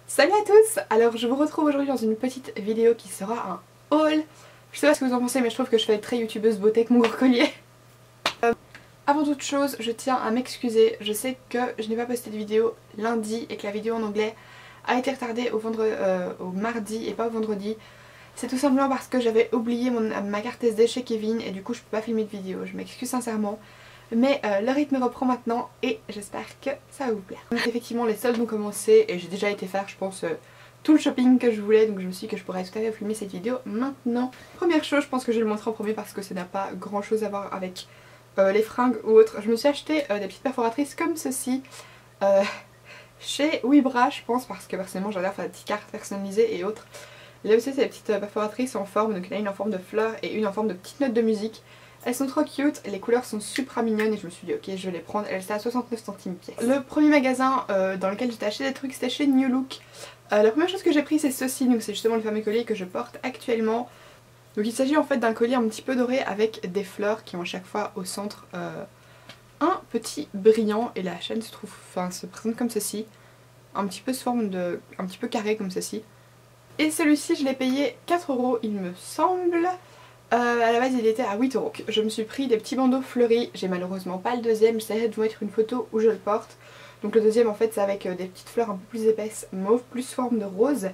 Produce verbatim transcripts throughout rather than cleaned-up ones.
Salut à tous. Alors je vous retrouve aujourd'hui dans une petite vidéo qui sera un haul. Je sais pas ce que vous en pensez mais je trouve que je fais très youtubeuse beauté avec mon gros collier. euh, Avant toute chose je tiens à m'excuser. Je sais que je n'ai pas posté de vidéo lundi et que la vidéo en anglais a été retardée au, vendre... euh, au mardi et pas au vendredi. C'est tout simplement parce que j'avais oublié mon... ma carte S D chez Kevin et du coup je peux pas filmer de vidéo. Je m'excuse sincèrement. Mais euh, le rythme reprend maintenant et j'espère que ça va vous plaire. Donc, effectivement les soldes ont commencé et j'ai déjà été faire je pense euh, tout le shopping que je voulais, donc je me suis dit que je pourrais tout à fait filmer cette vidéo maintenant. Première chose, je pense que je vais le montrer en premier parce que ça n'a pas grand chose à voir avec euh, les fringues ou autres. Je me suis acheté euh, des petites perforatrices comme ceci euh, chez Webra je pense, parce que personnellement j'adore faire des petites cartes personnalisées et autres. Là aussi c'est des petites perforatrices en forme, donc il y en a une en forme de fleur et une en forme de petite note de musique. Elles sont trop cute, les couleurs sont super mignonnes et je me suis dit ok je vais les prendre, elles étaient à soixante-neuf centimes pièce. Le premier magasin euh, dans lequel j'ai acheté des trucs c'était chez New Look. Euh, la première chose que j'ai pris c'est ceci, donc c'est justement le fameux collier que je porte actuellement. Donc il s'agit en fait d'un collier un petit peu doré avec des fleurs qui ont à chaque fois au centre euh, un petit brillant et la chaîne se trouve, enfin se présente comme ceci. Un petit peu sous forme de, un petit peu carré comme ceci. Et celui-ci je l'ai payé quatre euros il me semble. Euh, à la base il était à huit euros. Je me suis pris des petits bandeaux fleuris, j'ai malheureusement pas le deuxième, j'essaierai de vous mettre une photo où je le porte. Donc le deuxième en fait c'est avec des petites fleurs un peu plus épaisses, mauve, plus forme de rose.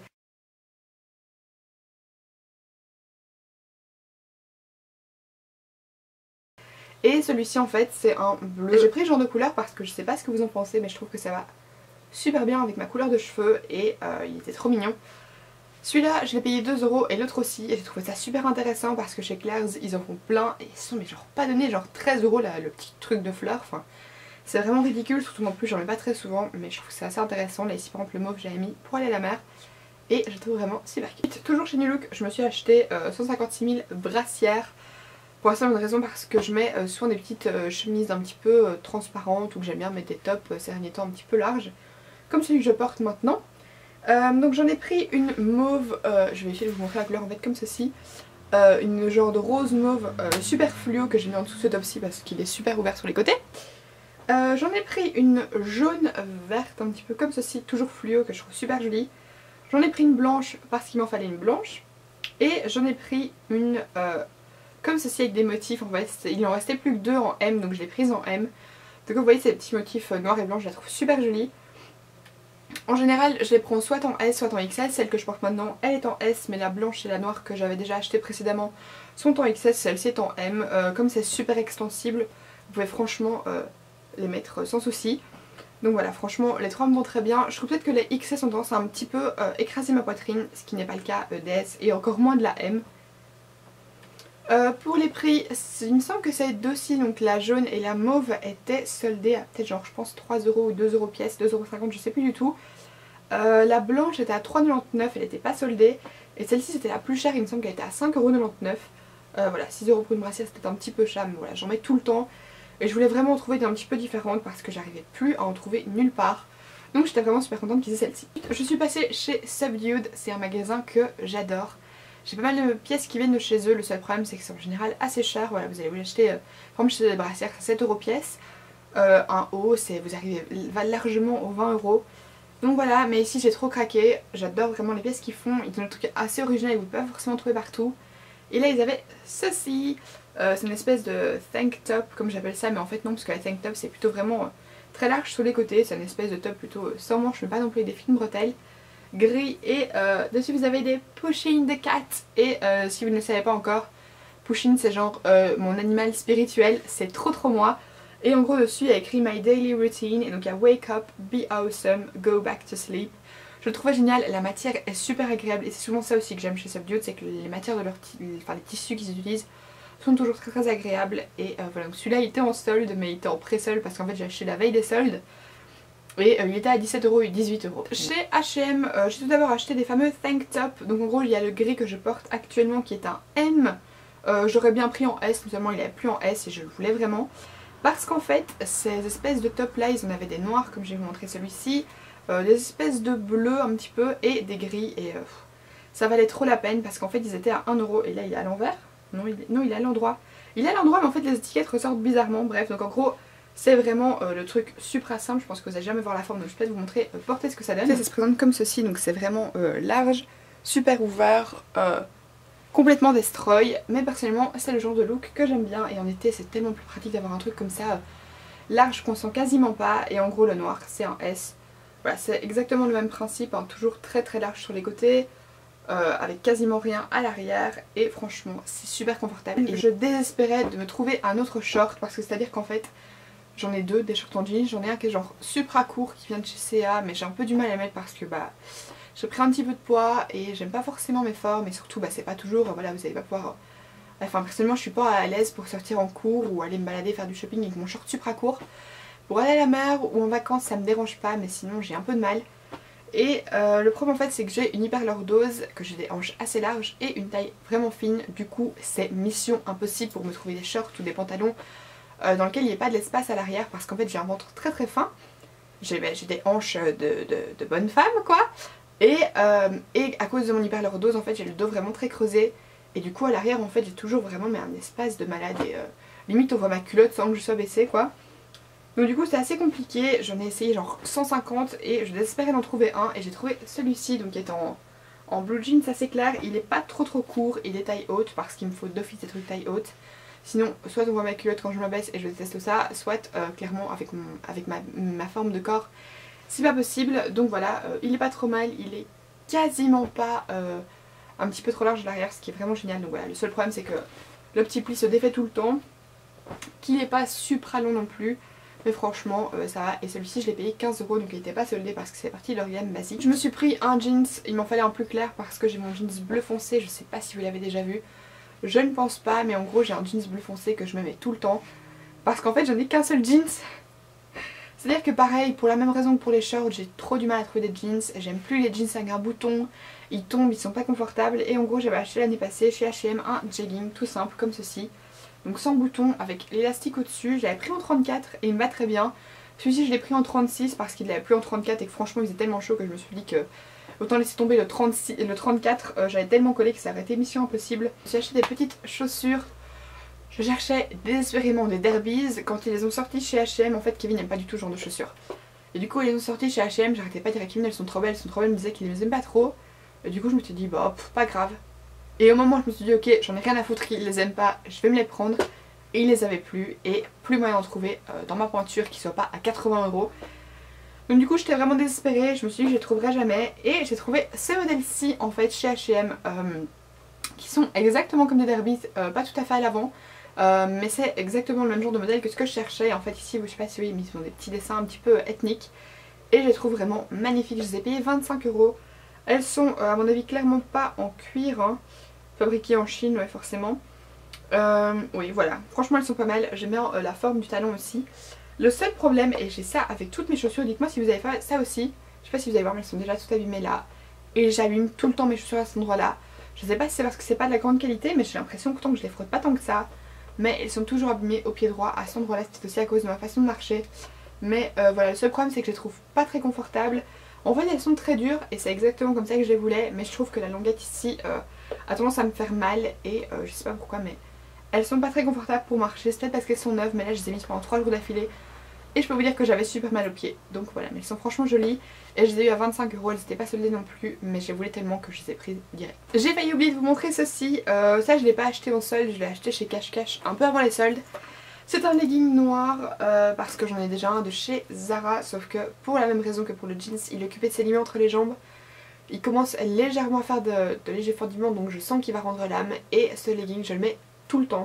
Et celui-ci en fait c'est un bleu. J'ai pris ce genre de couleur parce que je sais pas ce que vous en pensez mais je trouve que ça va super bien avec ma couleur de cheveux et euh, il était trop mignon. Celui-là je l'ai payé deux euros et l'autre aussi et j'ai trouvé ça super intéressant parce que chez Claire's ils en font plein et ils sont mais genre pas donnés, genre treize euros le petit truc de fleurs, enfin c'est vraiment ridicule, surtout en plus j'en mets pas très souvent mais je trouve que c'est assez intéressant. Là ici par exemple le mauve j'avais mis pour aller à la mer et je trouve vraiment super cute. Toujours chez New Look je me suis acheté euh, cent cinquante-six mille brassières pour la simple raison parce que je mets euh, souvent des petites euh, chemises un petit peu euh, transparentes ou que j'aime bien mettre des tops euh, ces derniers temps un petit peu larges comme celui que je porte maintenant. Euh, donc j'en ai pris une mauve, euh, je vais essayer de vous montrer la couleur en fait comme ceci, euh, une genre de rose mauve euh, super fluo que j'ai mis en dessous de ce top-ci parce qu'il est super ouvert sur les côtés. Euh, j'en ai pris une jaune verte un petit peu comme ceci, toujours fluo que je trouve super jolie. J'en ai pris une blanche parce qu'il m'en fallait une blanche. Et j'en ai pris une euh, comme ceci avec des motifs en fait, il en restait plus que deux en M donc je l'ai prise en M. Donc vous voyez ces petits motifs noirs et blancs, je la trouve super jolie. En général je les prends soit en S soit en X S, celle que je porte maintenant elle est en S mais la blanche et la noire que j'avais déjà acheté précédemment sont en X S, celle-ci est en M. Euh, comme c'est super extensible vous pouvez franchement euh, les mettre sans souci. Donc voilà, franchement les trois me vont très bien. Je trouve peut-être que les X S ont tendance à un petit peu euh, écraser ma poitrine, ce qui n'est pas le cas euh, des S et encore moins de la M. Euh, pour les prix, il me semble que ces deux-ci, donc la jaune et la mauve, étaient soldées à peut-être genre je pense trois euros ou deux euros pièce, deux euros cinquante, je sais plus du tout. Euh, la blanche était à trois euros quatre-vingt-dix-neuf, elle n'était pas soldée. Et celle-ci c'était la plus chère, il me semble qu'elle était à cinq euros quatre-vingt-dix-neuf. Euh, voilà, six euros pour une brassière c'était un petit peu cher, mais voilà, j'en mets tout le temps. Et je voulais vraiment en trouver des un petit peu différentes parce que j'arrivais plus à en trouver nulle part. Donc j'étais vraiment super contente qu'ils aient celle-ci. Je suis passée chez Subdued, c'est un magasin que j'adore. J'ai pas mal de pièces qui viennent de chez eux, le seul problème c'est que c'est en général assez cher. Voilà, vous allez vous l'acheter, euh, par exemple chez des brassières à sept euros pièce. Euh, un haut, vous arrivez va largement aux vingt euros. Donc voilà, mais ici j'ai trop craqué, j'adore vraiment les pièces qu'ils font, ils ont des trucs assez originaux et vous pouvez pas forcément trouver partout. Et là ils avaient ceci, euh, c'est une espèce de tank top comme j'appelle ça, mais en fait non parce que la tank top c'est plutôt vraiment euh, très large sur les côtés, c'est une espèce de top plutôt euh, sans manches mais pas non plus des fines bretelles. Gris et euh, dessus vous avez des Pusheen de cat et euh, si vous ne le savez pas encore, Pusheen c'est genre euh, mon animal spirituel, c'est trop trop moi. Et en gros dessus il y a écrit My Daily Routine et donc il y a Wake Up, Be Awesome, Go Back to Sleep. Je le trouve génial, la matière est super agréable et c'est souvent ça aussi que j'aime chez Subdued, c'est que les matières de leurs enfin les tissus qu'ils utilisent sont toujours très très agréables. Et euh, voilà, donc celui-là il était en solde mais il était en pré-solde parce qu'en fait j'ai acheté la veille des soldes. Et euh, il était à dix-sept euros et dix-huit euros. Chez H et M, euh, j'ai tout d'abord acheté des fameux tank top. Donc en gros il y a le gris que je porte actuellement qui est un M. Euh, J'aurais bien pris en S, mais seulement il n'est plus en S et je le voulais vraiment. Parce qu'en fait ces espèces de top là ils en avaient des noirs comme je vais vous montrer celui-ci. Euh, des espèces de bleus un petit peu et des gris. Et euh, ça valait trop la peine parce qu'en fait ils étaient à un euro. Et là il est à l'envers. Non, il est... non il est à l'endroit. Il est à l'endroit mais en fait les étiquettes ressortent bizarrement. Bref donc en gros... C'est vraiment euh, le truc super simple, je pense que vous n'allez jamais voir la forme, donc je vais peut-être vous montrer euh, porter ce que ça donne. Ça, ça se présente comme ceci, donc c'est vraiment euh, large, super ouvert, euh, complètement destroy, mais personnellement c'est le genre de look que j'aime bien et en été c'est tellement plus pratique d'avoir un truc comme ça, euh, large qu'on sent quasiment pas, et en gros le noir c'est un S. Voilà, c'est exactement le même principe, hein, toujours très très large sur les côtés, euh, avec quasiment rien à l'arrière, et franchement c'est super confortable. Et je désespérais de me trouver un autre short, parce que c'est à dire qu'en fait j'en ai deux, des shorts en jeans, j'en ai un qui est genre supra court qui vient de chez C A, mais j'ai un peu du mal à mettre parce que bah j'ai pris un petit peu de poids et j'aime pas forcément mes formes, et surtout bah c'est pas toujours, voilà, vous allez pas pouvoir... Enfin personnellement je suis pas à l'aise pour sortir en cours ou aller me balader faire du shopping avec mon short supra court. Pour aller à la mer ou en vacances ça me dérange pas, mais sinon j'ai un peu de mal. Et euh, le problème en fait c'est que j'ai une hyper lordose, que j'ai des hanches assez larges et une taille vraiment fine, du coup c'est mission impossible pour me trouver des shorts ou des pantalons euh, dans lesquels il n'y ait pas de l'espace à l'arrière, parce qu'en fait j'ai un ventre très très fin, j'ai bah, des hanches de, de, de bonne femme quoi, et, euh, et à cause de mon hyper lordose en fait j'ai le dos vraiment très creusé, et du coup à l'arrière en fait j'ai toujours vraiment mais un espace de malade, et euh, limite on voit ma culotte sans que je sois baissée quoi. Donc du coup c'est assez compliqué, j'en ai essayé genre cent cinquante et je désespérais d'en trouver un, et j'ai trouvé celui-ci, donc qui est en, en blue jeans assez clair. Il est pas trop trop court, il est taille haute parce qu'il me faut d'office des trucs taille haute. Sinon soit on voit ma culotte quand je me baisse et je déteste ça, soit euh, clairement avec, mon, avec ma, ma forme de corps c'est pas possible. Donc voilà, euh, il est pas trop mal, il est quasiment pas euh, un petit peu trop large à l'arrière, ce qui est vraiment génial. Donc voilà, le seul problème c'est que le petit pli se défait tout le temps, qu'il n'est pas super long non plus. Mais franchement euh, ça va, et celui-ci je l'ai payé quinze euros, donc il n'était pas soldé parce que c'est parti de leur gamme basique. Je me suis pris un jeans, il m'en fallait un plus clair parce que j'ai mon jeans bleu foncé, je sais pas si vous l'avez déjà vu. Je ne pense pas, mais en gros j'ai un jeans bleu foncé que je me mets tout le temps. Parce qu'en fait j'en ai qu'un seul jeans. C'est à dire que pareil, pour la même raison que pour les shorts, j'ai trop du mal à trouver des jeans. J'aime plus les jeans avec un bouton, ils tombent, ils sont pas confortables. Et en gros j'avais acheté l'année passée chez H et M un jegging tout simple comme ceci. Donc sans bouton avec l'élastique au dessus, je l'avais pris en trente-quatre et il me va très bien. Celui-ci je l'ai pris en trente-six parce qu'il l'avait plus en trente-quatre et que franchement il faisait tellement chaud que je me suis dit que autant laisser tomber le, trente-six, le trente-quatre, euh, j'avais tellement collé que ça aurait été mission impossible. J'ai acheté des petites chaussures, je cherchais désespérément des derbies. Quand ils les ont sortis chez H et M, en fait Kevin n'aime pas du tout ce genre de chaussures. Et du coup ils les ont sortis chez H et M, j'arrêtais pas de dire à Kevin elles sont trop belles, elles sont trop belles, il me disait qu'il les aime pas trop. Et du coup je me suis dit bah pff, pas grave. Et au moment où je me suis dit ok j'en ai rien à foutre, il les aime pas, je vais me les prendre. Et il les avait plus, et plus moyen d'en trouver euh, dans ma pointure qui soit pas à quatre-vingts euros. Donc du coup j'étais vraiment désespérée, je me suis dit que je les trouverais jamais. Et j'ai trouvé ces modèles-ci en fait chez H et M euh, qui sont exactement comme des derbies, euh, pas tout à fait à l'avant. Euh, mais c'est exactement le même genre de modèle que ce que je cherchais. En fait ici, je sais pas si vous voyez, ils ont des petits dessins un petit peu ethniques. Et je les trouve vraiment magnifiques, je les ai payées vingt-cinq euros. Elles sont euh, à mon avis clairement pas en cuir, hein. Fabriquées en Chine, ouais forcément. Euh, oui voilà, franchement elles sont pas mal, j'aime bien euh, la forme du talon aussi. Le seul problème, et j'ai ça avec toutes mes chaussures, dites-moi si vous avez fait ça aussi. Je sais pas si vous allez voir mais elles sont déjà toutes abîmées là. Et j'abîme tout le temps mes chaussures à cet endroit là. Je sais pas si c'est parce que c'est pas de la grande qualité, mais j'ai l'impression que tant que je les frotte pas tant que ça. Mais elles sont toujours abîmées au pied droit à cet endroit là, c'est aussi à cause de ma façon de marcher. Mais euh, voilà, le seul problème c'est que je les trouve pas très confortables. En fait elles sont très dures et c'est exactement comme ça que je les voulais. Mais je trouve que la languette ici euh, a tendance à me faire mal. Et euh, je sais pas pourquoi mais... elles sont pas très confortables pour marcher, c'est peut-être parce qu'elles sont neuves, mais là je les ai mises pendant trois jours d'affilée. Et je peux vous dire que j'avais super mal aux pieds. Donc voilà, mais elles sont franchement jolies. Et je les ai eues à vingt-cinq euros, elles n'étaient pas soldées non plus. Mais je voulais tellement que je les ai prises direct. J'ai failli oublier de vous montrer ceci. Euh, ça je l'ai pas acheté en solde, je l'ai acheté chez Cash Cash un peu avant les soldes. C'est un legging noir euh, parce que j'en ai déjà un de chez Zara. Sauf que pour la même raison que pour le jeans, il occupait de ses limites entre les jambes. Il commence légèrement à faire de, de légers fendiments, donc je sens qu'il va rendre l'âme. Et ce legging je le mets tout le temps.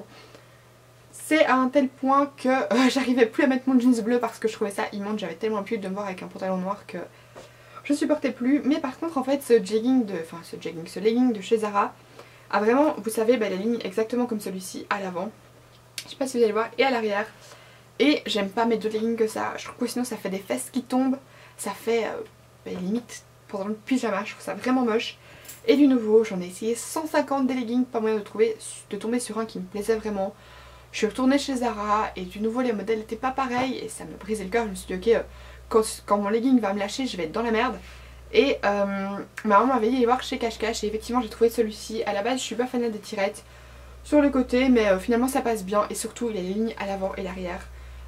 C'est à un tel point que euh, j'arrivais plus à mettre mon jeans bleu parce que je trouvais ça immonde. J'avais tellement l'habitude de me voir avec un pantalon noir que je supportais plus. Mais par contre en fait ce jegging de... Enfin ce jegging, ce legging de chez Zara a vraiment, vous savez, bah, la ligne exactement comme celui-ci à l'avant. Je sais pas si vous allez le voir, et à l'arrière. Et j'aime pas mes deux leggings que ça. Je trouve que sinon ça fait des fesses qui tombent. Ça fait euh, bah, limite pantalon de pyjama, je trouve ça vraiment moche. Et du nouveau j'en ai essayé cent cinquante des leggings, pas moyen de, trouver, de tomber sur un qui me plaisait vraiment. Je suis retournée chez Zara et du nouveau les modèles n'étaient pas pareils et ça me brisait le cœur. Je me suis dit ok, euh, quand, quand mon legging va me lâcher je vais être dans la merde. Et euh, ma maman m'avait dit d'aller voir chez Cash Cash et effectivement j'ai trouvé celui-ci. À la base je suis pas fan des tirettes sur le côté, mais euh, finalement ça passe bien et surtout il a les lignes à l'avant et l'arrière.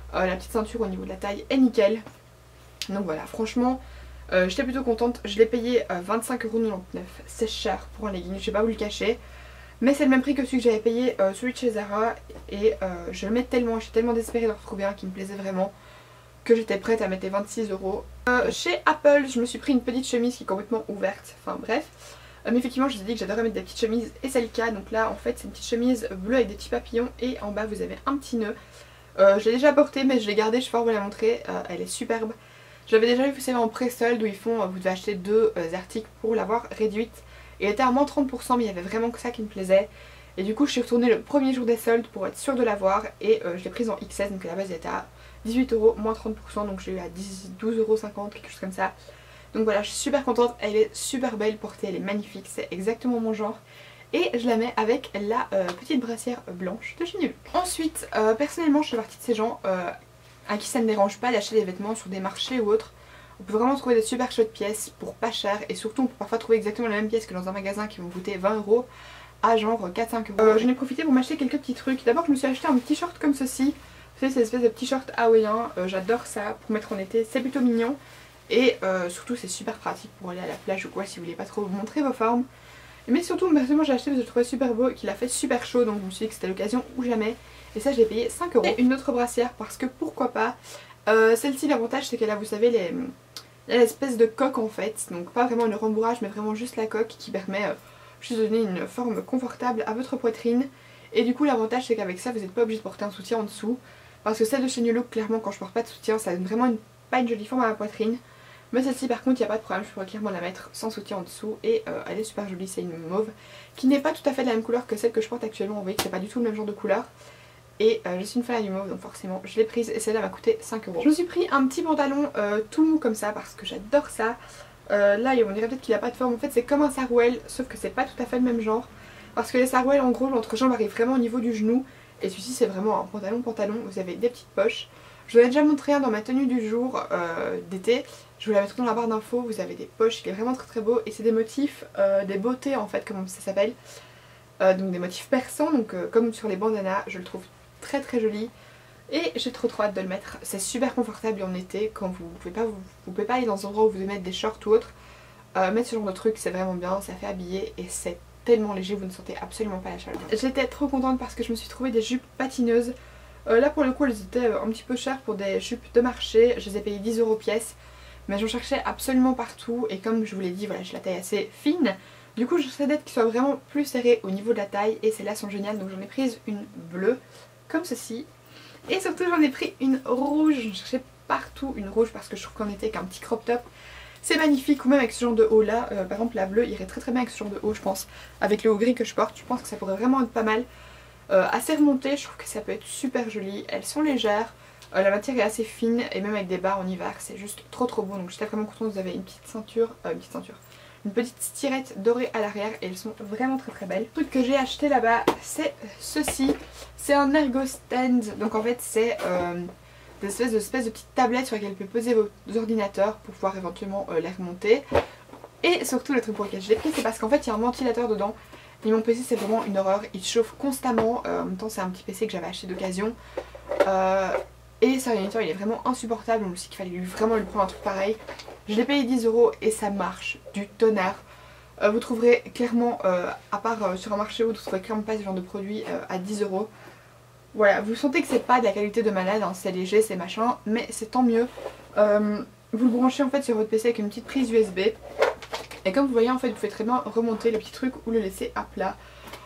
Euh, la petite ceinture au niveau de la taille est nickel. Donc voilà, franchement, euh, j'étais plutôt contente. Je l'ai payé euh, vingt-cinq euros quatre-vingt-dix-neuf. C'est cher pour un legging, je vais pas vous le cacher. Mais c'est le même prix que celui que j'avais payé, euh, celui de chez Zara. Et euh, je le mets tellement, j'étais tellement désespérée de retrouver un qui me plaisait vraiment, que j'étais prête à mettre les vingt-six euros. Euh, chez Apple, je me suis pris une petite chemise qui est complètement ouverte. Enfin bref. Euh, mais effectivement, je vous ai dit que j'adorais mettre des petites chemises et c'est le cas. Donc là, en fait, c'est une petite chemise bleue avec des petits papillons. Et en bas, vous avez un petit nœud. Euh, je l'ai déjà portée, mais je l'ai gardée, je suis fort vous la montrer. Euh, elle est superbe. J'avais déjà vu, vous savez, en pré-solde où ils font, euh, vous devez acheter deux euh, articles pour l'avoir réduite. Et elle était à moins trente pour cent, mais il y avait vraiment que ça qui me plaisait. Et du coup, je suis retournée le premier jour des soldes pour être sûre de l'avoir. Et euh, je l'ai prise en X S, donc à la base, elle était à dix-huit euros, moins trente pour cent. Donc j'ai eu à douze euros cinquante, quelque chose comme ça. Donc voilà, je suis super contente. Elle est super belle portée, elle est magnifique. C'est exactement mon genre. Et je la mets avec la euh, petite brassière blanche de chez New Look. Ensuite, euh, personnellement, je fais partie de ces gens euh, à qui ça ne dérange pas d'acheter des vêtements sur des marchés ou autres. On peut vraiment trouver des super chouettes pièces pour pas cher. Et surtout, on peut parfois trouver exactement la même pièce que dans un magasin qui vont coûter vingt euros. À genre quatre à cinq euros. Euh, J'en ai profité pour m'acheter quelques petits trucs. D'abord je me suis acheté un petit short comme ceci. Vous savez, cette espèce de petit short hawaïen. Euh, J'adore ça pour mettre en été. C'est plutôt mignon. Et euh, surtout c'est super pratique pour aller à la plage ou quoi si vous voulez pas trop vous montrer vos formes. Mais surtout personnellement j'ai acheté parce que je le trouvais super beau et qu'il a fait super chaud. Donc je me suis dit que c'était l'occasion ou jamais. Et ça je l'ai payé cinq euros. Et une autre brassière parce que pourquoi pas. euh, Celle-ci l'avantage c'est qu'elle a, vous savez, les... l'espèce de coque en fait. Donc pas vraiment le rembourrage mais vraiment juste la coque qui permet... Euh, juste donner une forme confortable à votre poitrine. Et du coup l'avantage c'est qu'avec ça vous n'êtes pas obligé de porter un soutien en dessous. Parce que celle de chez New Look, clairement quand je porte pas de soutien ça donne vraiment une, pas une jolie forme à ma poitrine. Mais celle-ci par contre il n'y a pas de problème, je pourrais clairement la mettre sans soutien en dessous. Et euh, elle est super jolie, c'est une mauve qui n'est pas tout à fait de la même couleur que celle que je porte actuellement. Vous voyez que c'est pas du tout le même genre de couleur. Et euh, je suis une fan du mauve donc forcément je l'ai prise et celle-là m'a coûté cinq euros. Je me suis pris un petit pantalon euh, tout mou comme ça parce que j'adore ça. Euh, là on dirait peut-être qu'il a pas de forme, en fait c'est comme un sarouel sauf que c'est pas tout à fait le même genre. Parce que les sarouels en gros l'entrejambe arrive vraiment au niveau du genou. Et celui-ci c'est vraiment un pantalon pantalon, vous avez des petites poches. Je vous en ai déjà montré un dans ma tenue du jour euh, d'été. Je vous la mettrai dans la barre d'infos, vous avez des poches, il est vraiment très très beau. Et c'est des motifs, euh, des beautés en fait comme ça s'appelle. euh, Donc des motifs persans, donc euh, comme sur les bandanas, je le trouve très très joli. Et j'ai trop trop hâte de le mettre, c'est super confortable en été quand vous pouvez pas, vous, vous pouvez pas aller dans un endroit où vous devez mettre des shorts ou autre. Euh, mettre ce genre de truc c'est vraiment bien, ça fait habiller et c'est tellement léger, vous ne sentez absolument pas la chaleur. J'étais trop contente parce que je me suis trouvé des jupes patineuses. Euh, là pour le coup elles étaient un petit peu chères pour des jupes de marché, je les ai payées dix euros pièce. Mais j'en cherchais absolument partout et comme je vous l'ai dit, voilà, j'ai la taille assez fine. Du coup je cherchais d'être qui soit vraiment plus serrée au niveau de la taille et celles-là sont géniales. Donc j'en ai prise une bleue comme ceci. Et surtout j'en ai pris une rouge, je cherchais partout une rouge parce que je trouve qu'en été qu'un petit crop top c'est magnifique. Ou même avec ce genre de haut là, euh, par exemple la bleue irait très très bien avec ce genre de haut je pense. Avec le haut gris que je porte, je pense que ça pourrait vraiment être pas mal. euh, Assez remonté, je trouve que ça peut être super joli. Elles sont légères, euh, la matière est assez fine et même avec des bas en hiver c'est juste trop trop beau. Donc j'étais vraiment contente, vous avez une petite ceinture, euh, une petite ceinture une petite tirette dorée à l'arrière et elles sont vraiment très très belles. Le truc que j'ai acheté là-bas c'est ceci, c'est un ergo stand. Donc en fait c'est euh, des espèces de, espèces de petites tablettes sur lesquelles vous pouvez poser vos ordinateurs pour pouvoir éventuellement euh, les remonter. Et surtout le truc pour lequel je l'ai pris c'est parce qu'en fait il y a un ventilateur dedans. Et mon P C c'est vraiment une horreur, il chauffe constamment, euh, en même temps c'est un petit P C que j'avais acheté d'occasion. Euh, Et ce ordinateur il est vraiment insupportable, je me suis dit qu'il fallait vraiment lui prendre un truc pareil. Je l'ai payé dix euros et ça marche du tonnerre. Euh, vous trouverez clairement, euh, à part euh, sur un marché où vous trouverez clairement pas ce genre de produit euh, à dix euros. Voilà, vous sentez que c'est pas de la qualité de malade, hein, c'est léger, c'est machin, mais c'est tant mieux. Euh, vous le branchez en fait sur votre P C avec une petite prise U S B. Et comme vous voyez en fait vous pouvez très bien remonter le petit truc ou le laisser à plat.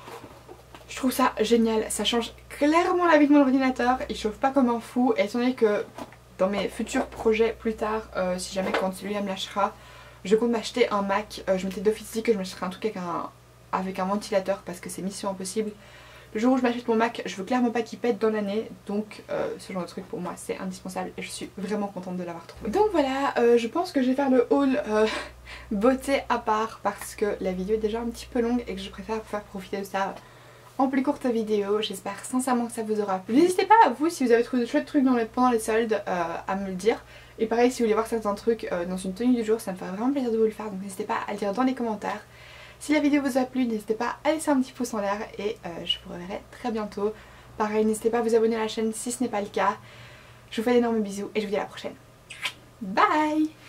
Je trouve ça génial, ça change clairement la vie de mon ordinateur, il chauffe pas comme un fou. Et étant donné que dans mes futurs projets plus tard, euh, si jamais quand celui-là me lâchera, je compte m'acheter un Mac, euh, je m'étais d'office dit que je m'achèterais un truc avec un, avec un ventilateur parce que c'est mission impossible. Le jour où je m'achète mon Mac, je veux clairement pas qu'il pète dans l'année, donc euh, ce genre de truc pour moi c'est indispensable et je suis vraiment contente de l'avoir trouvé. Donc voilà, euh, je pense que je vais faire le haul euh, beauté à part parce que la vidéo est déjà un petit peu longue et que je préfère vous faire profiter de ça en plus courte vidéo. J'espère sincèrement que ça vous aura plu. N'hésitez pas, vous, si vous avez trouvé de chouettes trucs dans les, pendant les soldes, euh, à me le dire. Et pareil, si vous voulez voir certains trucs euh, dans une tenue du jour, ça me ferait vraiment plaisir de vous le faire. Donc n'hésitez pas à le dire dans les commentaires. Si la vidéo vous a plu, n'hésitez pas à laisser un petit pouce en l'air et euh, je vous reverrai très bientôt. Pareil, n'hésitez pas à vous abonner à la chaîne si ce n'est pas le cas. Je vous fais d'énormes bisous et je vous dis à la prochaine. Bye.